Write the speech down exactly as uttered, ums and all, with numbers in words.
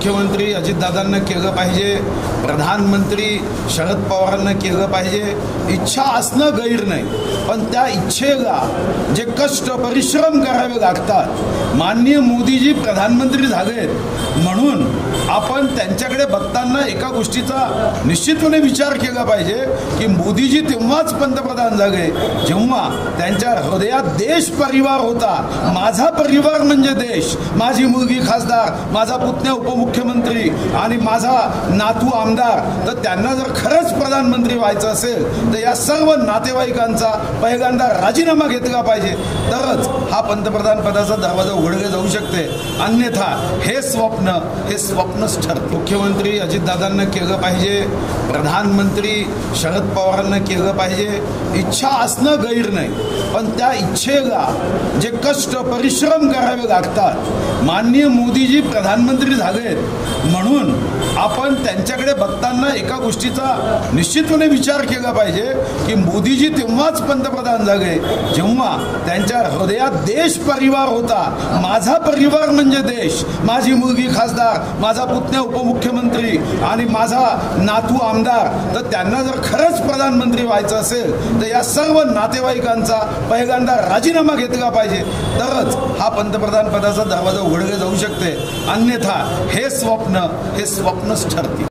मुख्यमंत्री अजितदादांना केलं पाहिजे, प्रधानमंत्री शरद पवारांना केलं पाहिजे। इच्छा असणं गैर नाही, पण त्या इच्छेला जे कष्ट परिश्रम करावे लागतात। माननीय मोदीजी प्रधानमंत्री झालेत म्हणून आपण त्यांच्याकडे बघताना एका गोष्टीचा निश्चितपणे विचार केला पाहिजे की मोदीजी तेव्हाच पंतप्रधान झाले जेव्हा त्यांच्या हृदयात देश परिवार होता। माझा परिवार म्हणजे देश, माझी मुलगी खासदार, माझा पुतण्या उपमुख्यमंत्री आणि माझा नातू आमदार। तर त्यांना जर खरंच प्रधानमंत्री व्हायचं असेल तर या सर्व नातेवाईकांचा पहिल्यांदा राजीनामा घेतला पाहिजे, तरच हा पंतप्रधान पदाचा दरवाजा उघडले जाऊ शकते। अन्यथा हे स्वप्न हे स्वप्नच ठरते। मुख्यमंत्री अजितदादांना केलं पाहिजे, प्रधानमंत्री शरद पवारांना केलं पाहिजे। इच्छा असणं गैर नाही, पण त्या इच्छेला जे कष्ट परिश्रम करावे लागतात। माननीय मोदीजी प्रधानमंत्री झालेत म्हणून आपण त्यांच्याकडे बघताना एका गोष्टीचा निश्चितपणे विचार केला पाहिजे की मोदीजी तेव्हाच पंतप्रधान झाले जेव्हा त्यांच्या हृदयात देश परिवार होता। माझा परिवार म्हणजे देश, माझी मुलगी खासदार, माझा पुतण्या उपमुख्यमंत्री आणि माझा नातू आमदार। तर त्यांना जर खरंच प्रधानमंत्री व्हायचं असेल तर या सर्व नातेवाईकांचा पहिल्यांदा राजीनामा घेतला पाहिजे, तरच हा पंतप्रधान पदाचा दरवाजा उघडले जाऊ शकते। अन्यथा हे स्वप्न हे स्वप्नच ठरते।